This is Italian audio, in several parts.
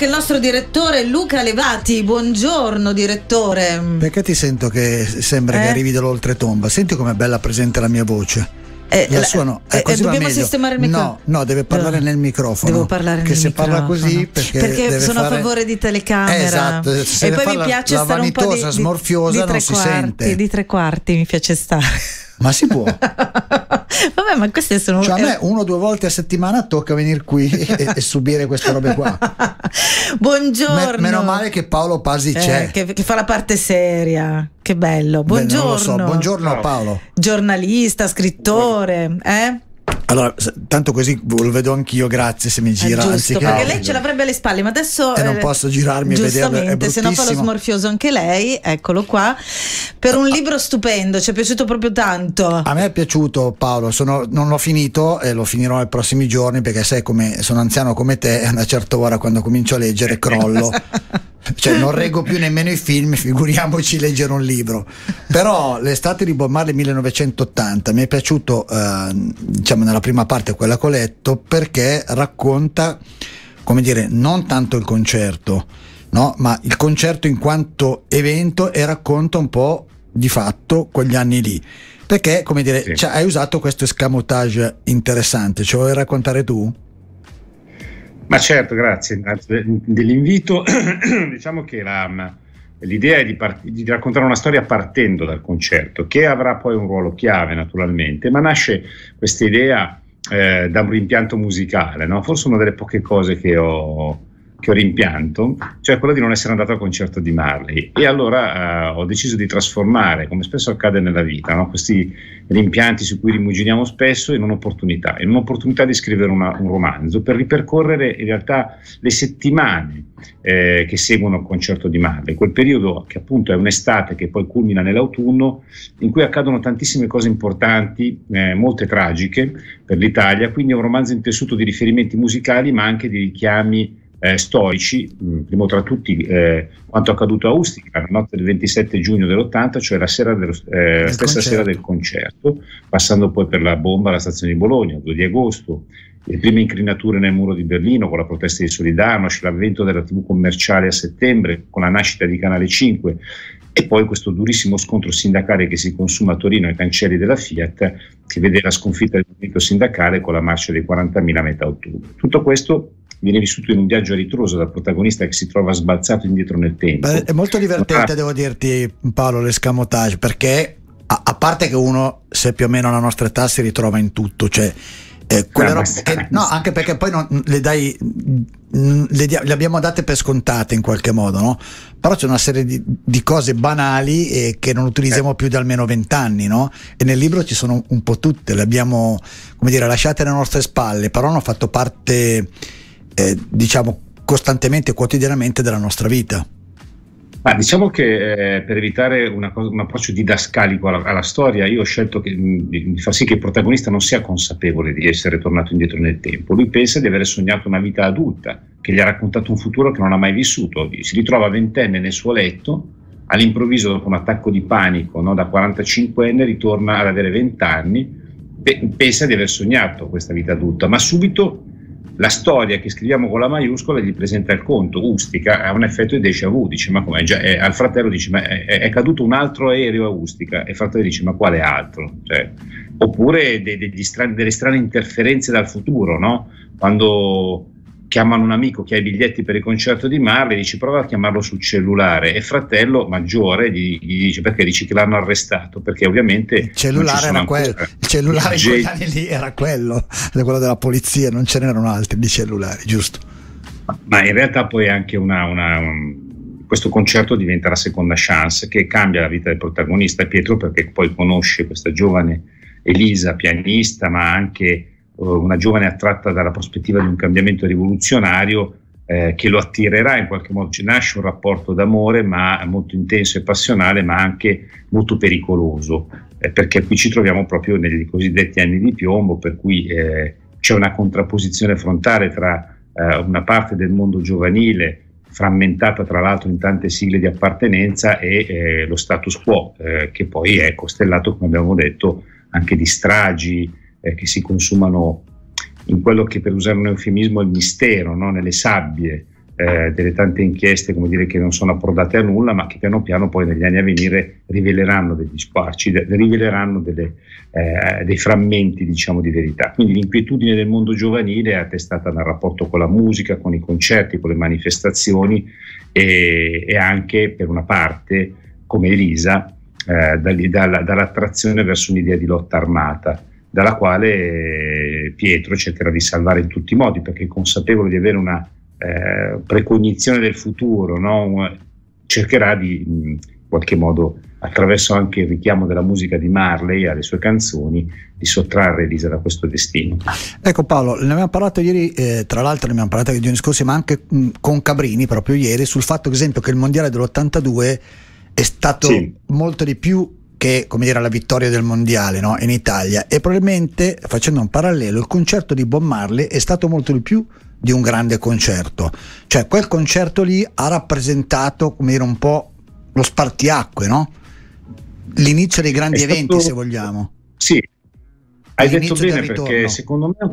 anche il nostro direttore Luca Levati. Buongiorno direttore. Perché ti sento che sembra che arrivi dall'oltretomba? Senti com'è bella presente la mia voce. La sua no, così dobbiamo sistemare il microfono. No, deve parlare nel microfono. Devo parlare nel microfono. Parla così perché sono a favore di telecamera. Esatto. E poi mi piace stare un po' smorfiosa, non si sente. Di tre quarti mi piace stare. Ma si può. Vabbè, ma queste sono. Cioè, a me 1 o 2 volte a settimana tocca venire qui e subire queste robe qua. Buongiorno. Meno male che Paolo Pasi c'è. Che fa la parte seria. Che bello. Buongiorno. Non lo so. Buongiorno Paolo. Giornalista, scrittore, Allora, tanto così lo vedo anch'io, grazie se mi gira. Giusto, perché lei ce l'avrebbe alle spalle, ma adesso non posso girarmi e vederlo, è bruttissimo. Se no fa lo smorfioso anche lei, eccolo qua, per un libro stupendo, ci è piaciuto proprio tanto. A me è piaciuto, Paolo, non l'ho finito e lo finirò nei prossimi giorni, perché sai come sono anziano come te, a una certa ora quando comincio a leggere crollo. Cioè non reggo più nemmeno i film, figuriamoci leggere un libro. Però L'estate di Bob Marley 1980 mi è piaciuto, diciamo nella prima parte, quella che ho letto, perché racconta, come dire, non tanto il concerto, no, ma il concerto in quanto evento, e racconta un po' di fatto quegli anni lì, perché, come dire, sì, hai usato questo escamotage interessante. Ce lo vuoi raccontare tu? Ma certo, grazie dell'invito. Diciamo che l'idea è di raccontare una storia partendo dal concerto, che avrà poi un ruolo chiave naturalmente, ma nasce questa idea da un rimpianto musicale, no? Forse una delle poche cose che ho rimpianto, cioè quello di non essere andato al concerto di Marley, e allora ho deciso di trasformare, come spesso accade nella vita, no? Questi rimpianti su cui rimuginiamo spesso, in un'opportunità di scrivere un romanzo per ripercorrere in realtà le settimane che seguono il concerto di Marley, quel periodo che appunto è un'estate che poi culmina nell'autunno, in cui accadono tantissime cose importanti, molte tragiche per l'Italia. Quindi è un romanzo intessuto di riferimenti musicali, ma anche di richiami storici, primo tra tutti quanto accaduto a Ustica la notte del 27 giugno dell'80, cioè la stessa sera del concerto, passando poi per la bomba alla stazione di Bologna, il 2 di agosto, le prime incrinature nel muro di Berlino con la protesta di Solidarnosc, l'avvento della TV commerciale a settembre con la nascita di Canale 5, e poi questo durissimo scontro sindacale che si consuma a Torino ai cancelli della Fiat, che vede la sconfitta del movimento sindacale con la marcia dei 40.000 a metà ottobre. Tutto questo viene vissuto in un viaggio a ritroso dal protagonista che si trova sbalzato indietro nel tempo. Beh, è molto divertente, devo dirti, Paolo, l'escamotage, perché a parte che uno, se più o meno alla nostra età, si ritrova in tutto, cioè anche perché poi le abbiamo date per scontate in qualche modo, no? Però c'è una serie di cose banali che non utilizziamo più da almeno 20 anni, no? E nel libro ci sono un po' tutte, le abbiamo, come dire, lasciate alle nostre spalle, però hanno fatto parte diciamo costantemente e quotidianamente della nostra vita. Ma diciamo che per evitare un approccio didascalico alla storia, io ho scelto di far sì che il protagonista non sia consapevole di essere tornato indietro nel tempo. Lui pensa di aver sognato una vita adulta, che gli ha raccontato un futuro che non ha mai vissuto. Si ritrova ventenne nel suo letto, all'improvviso, dopo un attacco di panico, no, da 45enne ritorna ad avere 20 anni, pensa di aver sognato questa vita adulta, ma subito la storia che scriviamo con la maiuscola gli presenta il conto. Ustica ha un effetto di déjà vu, dice ma com'è? Al fratello dice ma è caduto un altro aereo a Ustica, e il fratello dice ma quale altro? Cioè, oppure delle strane interferenze dal futuro, no? Quando chiamano un amico che ha i biglietti per il concerto di Marley, dice prova a chiamarlo sul cellulare, e il fratello maggiore gli dice perché? Dice che l'hanno arrestato, perché ovviamente il cellulare era quello, il cellulare in quegli anni lì era quello della polizia, non ce n'erano altri di cellulari, giusto? Ma in realtà poi anche questo concerto diventa la seconda chance che cambia la vita del protagonista Pietro, perché poi conosce questa giovane Elisa, pianista, ma anche una giovane attratta dalla prospettiva di un cambiamento rivoluzionario che lo attirerà in qualche modo. Nasce un rapporto d'amore, ma molto intenso e passionale, ma anche molto pericoloso, perché qui ci troviamo proprio nei cosiddetti anni di piombo, per cui c'è una contrapposizione frontale tra una parte del mondo giovanile, frammentata tra l'altro in tante sigle di appartenenza, e lo status quo, che poi è costellato, come abbiamo detto, anche di stragi che si consumano in quello che, per usare un eufemismo, è il mistero, no? Nelle sabbie delle tante inchieste, come dire, che non sono approdate a nulla, ma che piano piano poi negli anni a venire riveleranno degli squarci, riveleranno dei frammenti, diciamo, di verità. Quindi l'inquietudine del mondo giovanile è attestata dal rapporto con la musica, con i concerti, con le manifestazioni e anche, per una parte, come Elisa, dall'attrazione verso un'idea di lotta armata, dalla quale Pietro cercherà di salvare in tutti i modi, perché è consapevole di avere una precognizione del futuro, no? Cercherà di, in qualche modo, attraverso anche il richiamo della musica di Marley alle sue canzoni, di sottrarre Elisa da questo destino. Ecco Paolo, ne abbiamo parlato ieri, tra l'altro ne abbiamo parlato anche i giorni scorsi, ma anche con Cabrini proprio ieri, sul fatto, ad esempio, che il mondiale dell'82 è stato molto di più che, come dire, la vittoria del mondiale, no? In Italia, e probabilmente, facendo un parallelo, il concerto di Bob Marley è stato molto di più di un grande concerto, cioè quel concerto lì ha rappresentato, come dire, un po' lo spartiacque, no? L'inizio dei grandi eventi, se vogliamo. Sì, hai detto bene, perché secondo me è un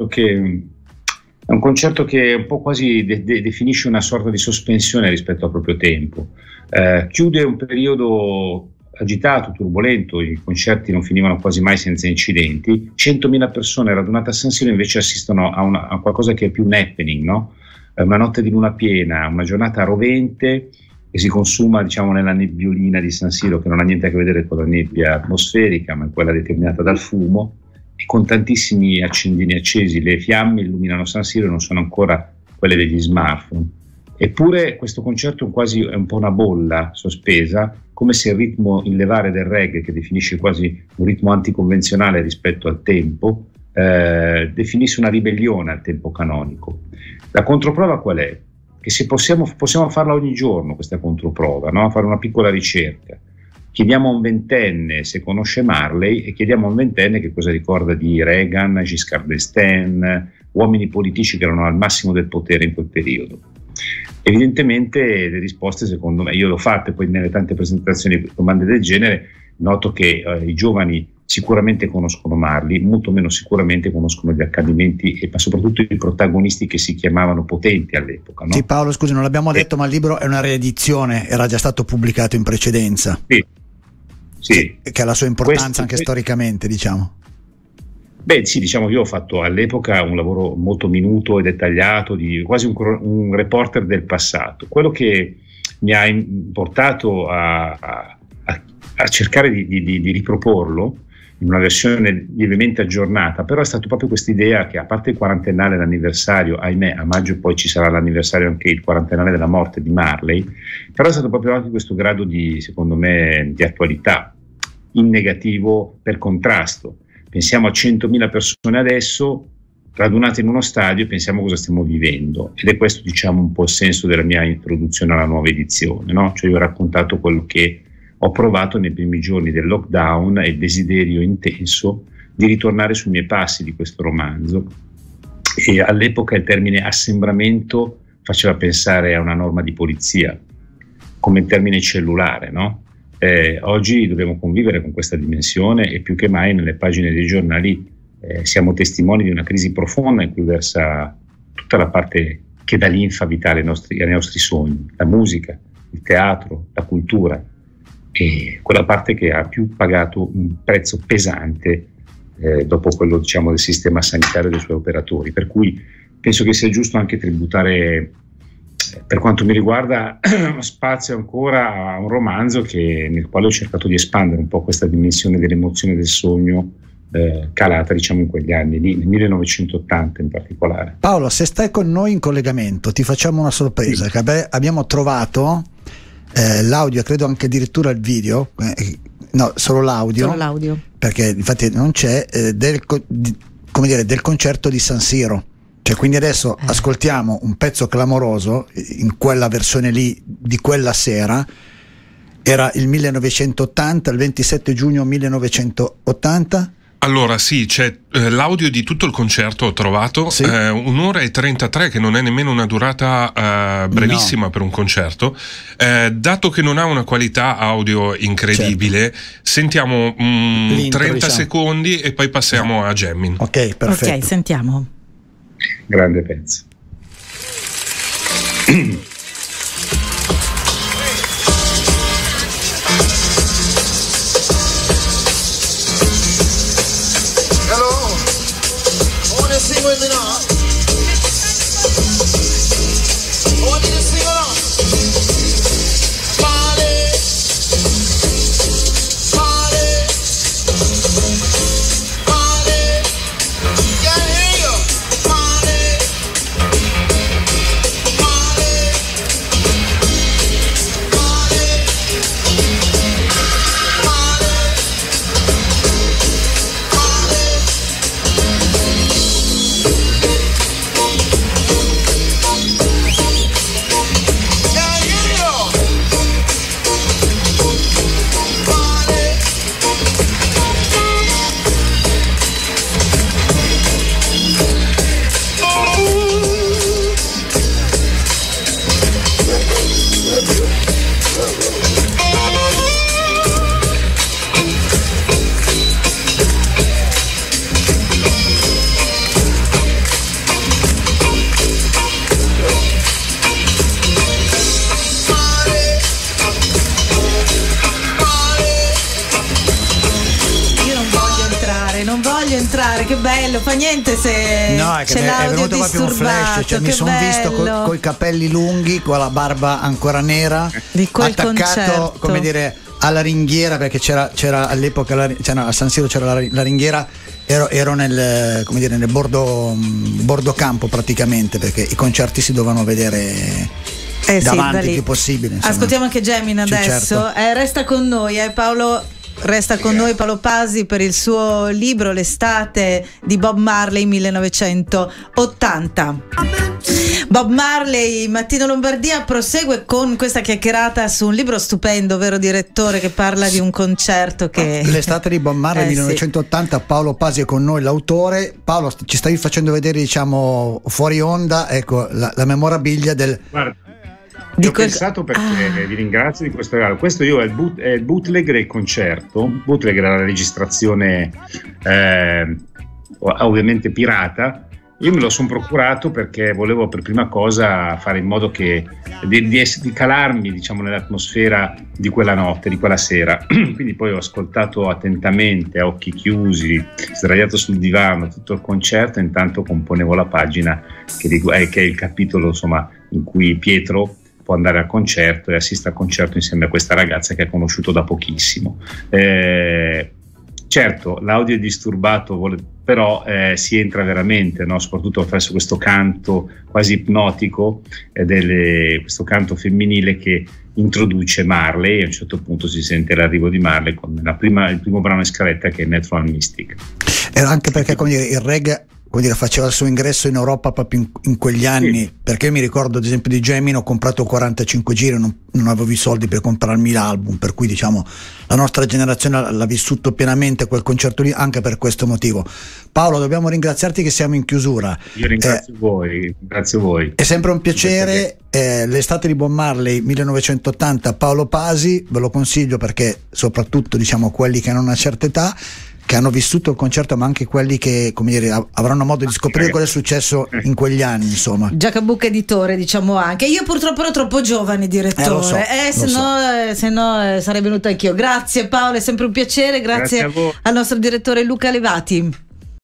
concerto che un po' quasi definisce una sorta di sospensione rispetto al proprio tempo, chiude un periodo agitato, turbolento, i concerti non finivano quasi mai senza incidenti, 100.000 persone radunate a San Siro invece assistono a qualcosa che è più un happening, no? Una notte di luna piena, una giornata rovente che si consuma, diciamo, nella nebbiolina di San Siro, che non ha niente a che vedere con la nebbia atmosferica, ma è quella determinata dal fumo, e con tantissimi accendini accesi. Le fiamme illuminano San Siro e non sono ancora quelle degli smartphone. Eppure questo concerto è un po' una bolla sospesa, come se il ritmo in levare del reggae, che definisce quasi un ritmo anticonvenzionale rispetto al tempo, definisse una ribellione al tempo canonico. La controprova qual è? Che se possiamo farla ogni giorno questa controprova, no? Fare una piccola ricerca. Chiediamo a un ventenne se conosce Marley e chiediamo a un ventenne che cosa ricorda di Reagan, Giscard d'Estaing, uomini politici che erano al massimo del potere in quel periodo. Evidentemente le risposte, secondo me, io l'ho fatte poi nelle tante presentazioni, domande del genere, noto che i giovani sicuramente conoscono Marley, molto meno sicuramente conoscono gli accadimenti ma soprattutto i protagonisti che si chiamavano potenti all'epoca, no? Sì, Paolo, scusi, non l'abbiamo detto, ma il libro è una riedizione, era già stato pubblicato in precedenza. Sì. Che ha la sua importanza anche storicamente, diciamo. Beh sì, diciamo che io ho fatto all'epoca un lavoro molto minuto e dettagliato, di quasi un reporter del passato. Quello che mi ha portato a cercare di riproporlo in una versione lievemente aggiornata, però è stato proprio questa idea che, a parte il quarantennale, l'anniversario, ahimè a maggio poi ci sarà l'anniversario anche il quarantennale della morte di Marley, però è stato proprio anche questo grado di, secondo me, di attualità in negativo per contrasto. Pensiamo a 100.000 persone adesso radunate in uno stadio e pensiamo cosa stiamo vivendo, ed è questo, diciamo, un po' il senso della mia introduzione alla nuova edizione, no? Cioè io ho raccontato quello che ho provato nei primi giorni del lockdown e il desiderio intenso di ritornare sui miei passi di questo romanzo. E all'epoca il termine assembramento faceva pensare a una norma di polizia, come termine cellulare, no? Oggi dobbiamo convivere con questa dimensione e più che mai nelle pagine dei giornali siamo testimoni di una crisi profonda in cui versa tutta la parte che dà linfa vitale ai nostri sogni, la musica, il teatro, la cultura, e quella parte che ha più pagato un prezzo pesante dopo quello, diciamo, del sistema sanitario e dei suoi operatori, per cui penso che sia giusto anche tributare, per quanto mi riguarda, spazio ancora a un romanzo nel quale ho cercato di espandere un po' questa dimensione dell'emozione del sogno calata, diciamo, in quegli anni lì, nel 1980 in particolare. Paolo, se stai con noi in collegamento ti facciamo una sorpresa, sì. Che abbiamo trovato l'audio, credo anche addirittura il video, no, solo l'audio, perché infatti non c'è, del concerto di San Siro. Cioè, quindi adesso ascoltiamo un pezzo clamoroso in quella versione lì di quella sera. Era il 1980, il 27 giugno 1980. Allora sì, c'è l'audio di tutto il concerto, ho trovato, sì. 1 ora e 33, che non è nemmeno una durata brevissima, no, per un concerto. Dato che non ha una qualità audio incredibile, certo, sentiamo 30 diciamo. Secondi e poi passiamo a jamming. Ok, perfetto. Ok, sentiamo. Grande pezzo. Sing with me now. I want you to sing along. Party, party, party. Can't hear you. Party, party, party, entrare, che bello, fa niente se no, è che c'è è venuto proprio un flash, cioè mi sono visto coi capelli lunghi, con la barba ancora nera, di quel attaccato concerto, come dire, alla ringhiera, perché c'era all'epoca a San Siro c'era la ringhiera. Ero nel, come dire, nel bordo campo praticamente, perché i concerti si dovevano vedere davanti il più possibile, insomma. Ascoltiamo anche Gemina adesso, certo. Resta con noi Paolo. Resta con noi Paolo Pasi per il suo libro L'estate di Bob Marley 1980. Bob Marley, Mattino Lombardia prosegue con questa chiacchierata su un libro stupendo, vero direttore, che parla di un concerto che... L'estate di Bob Marley 1980, sì. Paolo Pasi è con noi, l'autore. Paolo, ci stavi facendo vedere, diciamo, fuori onda, ecco, la memorabilia del... Guarda. Ho pensato perché vi ringrazio di questo regalo. Questo io è il bootleg del concerto. Bootleg era la registrazione ovviamente pirata. Io me lo sono procurato perché volevo per prima cosa fare in modo che di calarmi, diciamo, nell'atmosfera di quella notte, di quella sera. Quindi poi ho ascoltato attentamente, a occhi chiusi, sdraiato sul divano tutto il concerto, e intanto componevo la pagina che è il capitolo, insomma, in cui Pietro può andare al concerto e assiste al concerto insieme a questa ragazza che ha conosciuto da pochissimo. Certo, l'audio è disturbato, però si entra veramente, no? Soprattutto attraverso questo canto quasi ipnotico, questo canto femminile che introduce Marley, e a un certo punto si sente l'arrivo di Marley con il primo brano in scaletta, che è Natural Mystic. Era anche perché, come dire, il reggae, come dire, faceva il suo ingresso in Europa proprio in quegli anni, sì. Perché io mi ricordo ad esempio di Gemini, ho comprato 45 giri, non avevo i soldi per comprarmi l'album, per cui, diciamo, la nostra generazione l'ha vissuto pienamente quel concerto lì, anche per questo motivo. Paolo, dobbiamo ringraziarti che siamo in chiusura. Io ringrazio voi, grazie a voi. È sempre un piacere. L'estate di Bob Marley 1980, Paolo Pasi, ve lo consiglio perché soprattutto, diciamo, quelli che hanno una certa età, che hanno vissuto il concerto, ma anche quelli che, come dire, avranno modo di scoprire cosa è successo in quegli anni, insomma. Giacabucca editore, diciamo anche. Io purtroppo ero troppo giovane, direttore, se no sarei venuta anch'io. Grazie Paolo, è sempre un piacere, grazie al nostro direttore Luca Levati.